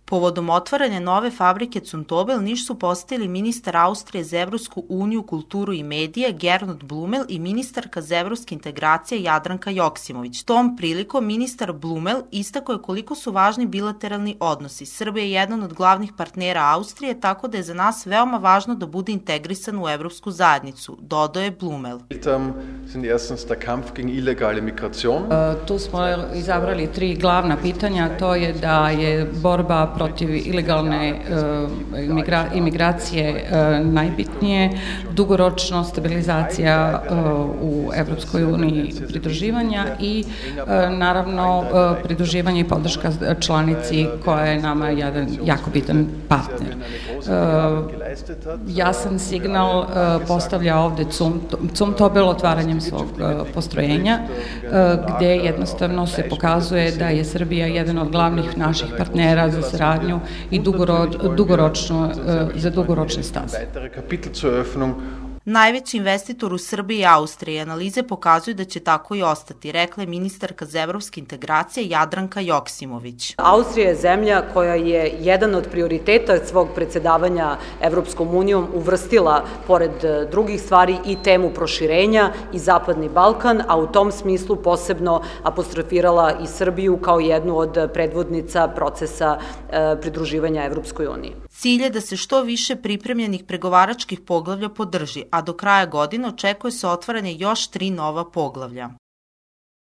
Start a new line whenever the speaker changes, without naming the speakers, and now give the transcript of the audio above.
Povodom otvaranja nove fabrike Zumtobel Niš su posjetili ministar Austrije za Evropsku uniju, kulturu i medije Gernot Blumel i ministarka za evropske integracije Jadranka Joksimović. Tom prilikom ministar Blumel istakao je koliko su važni bilateralni odnosi. Srbija je jedan od glavnih partnera Austrije, tako da je za nas veoma važno da bude integrisan u evropsku zajednicu, dodao je Blumel.
Tu smo izabrali 3 glavna pitanja, to je da je borba protiv ilegalne imigracije najbitnije, dugoročno stabilizacija u Evropskoj uniji pridruživanja i naravno pridruživanje i podrška članici koja je nama jedan jako bitan partner. Jasan signal postavlja ovde Zumtobel otvaranjem svog postrojenja, gde jednostavno se pokazuje da je Srbija jedan od glavnih naših partnera za saradnju i za dugoročne staze.
Najveći investitor u Srbiji i Austriji analize pokazuju da će tako i ostati, rekla je ministarka za evropske integracije Jadranka Joksimović.
Austrija je zemlja koja je jedan od prioriteta svog predsedavanja Evropskom unijom uvrstila, pored drugih stvari, i temu proširenja i Zapadni Balkan, a u tom smislu posebno apostrofirala i Srbiju kao jednu od predvodnica procesa pridruživanja Evropskoj uniji.
Cilj je da se što više pripremljenih pregovaračkih poglavlja podrži, a do kraja godine očekuje se otvaranje još 3 nova poglavlja.